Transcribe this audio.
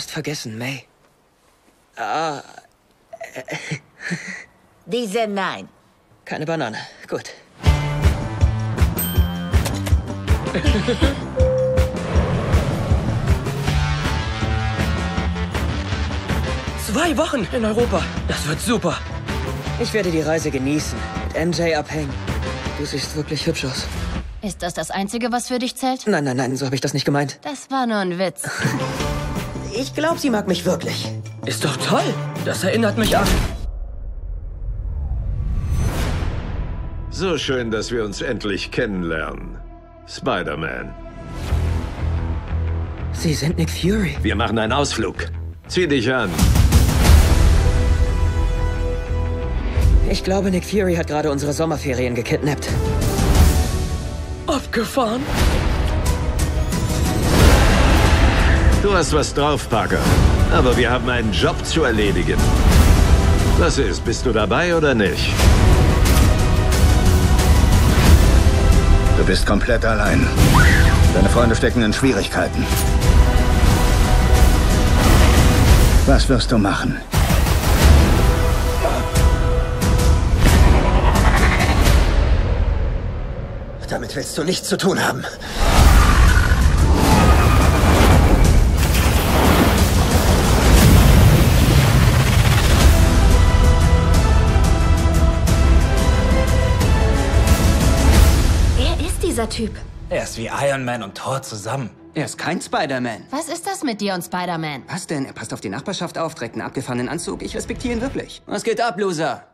fast vergessen, May. Diese nein. Keine Banane. Gut. 2 Wochen in Europa. Das wird super. Ich werde die Reise genießen. Mit MJ abhängen. Du siehst wirklich hübsch aus. Ist das das Einzige, was für dich zählt? Nein, so habe ich das nicht gemeint. Das war nur ein Witz. Ich glaube, sie mag mich wirklich. Ist doch toll. Das erinnert mich an... So schön, dass wir uns endlich kennenlernen. Spider-Man. Sie sind Nick Fury. Wir machen einen Ausflug. Zieh dich an. Ich glaube, Nick Fury hat gerade unsere Sommerferien gekidnappt. Abgefahren? Du hast was drauf, Parker. Aber wir haben einen Job zu erledigen. Was ist? Bist du dabei oder nicht? Du bist komplett allein. Deine Freunde stecken in Schwierigkeiten. Was wirst du machen? Damit willst du nichts zu tun haben. Wer ist dieser Typ? Er ist wie Iron Man und Thor zusammen. Er ist kein Spider-Man. Was ist das mit dir und Spider-Man? Was denn? Er passt auf die Nachbarschaft auf, trägt einen abgefahrenen Anzug. Ich respektiere ihn wirklich. Was geht ab, Loser?